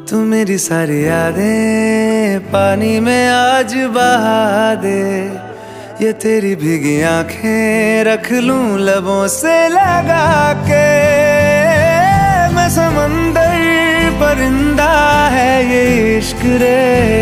तू मेरी सारी यादें पानी में आज बहा दे। ये तेरी भीगी आंखें रख लूं लबों से लगा के। मैं समंदर परिंदा है ये इश्क रे,